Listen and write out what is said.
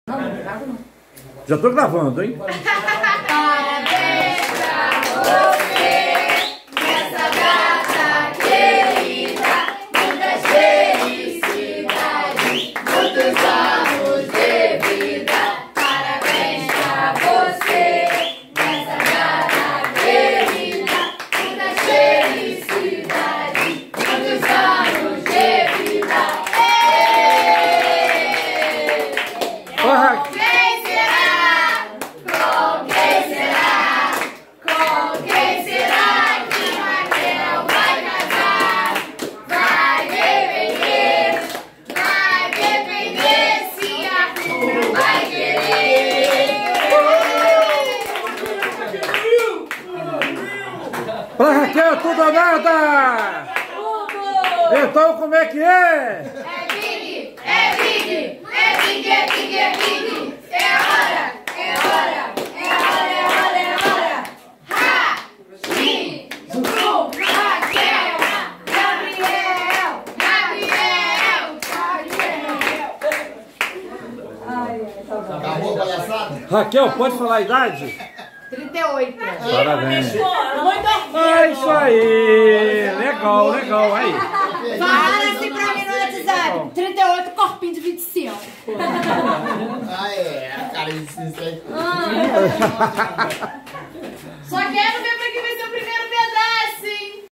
Já tô gravando, hein? Parabéns pra você nessa data querida, muitas felicidades, muitos anos de vida. Parabéns pra você nessa data querida, muitas felicidades, muitos anos de vida. Pra Raquel, tudo ou nada? Tudo! Então como é que é? É big, é big, é big, é big, é big. É hora, é hora, é hora, é hora, é hora. Raquel, Gabriel, Acabou a palhaçada? Raquel, pode falar a idade? 38. Parabéns. É isso aí. Legal, legal. Aí. Fala assim pra mim no WhatsApp. 38, corpinho de 25. Ah, é. A cara de 6.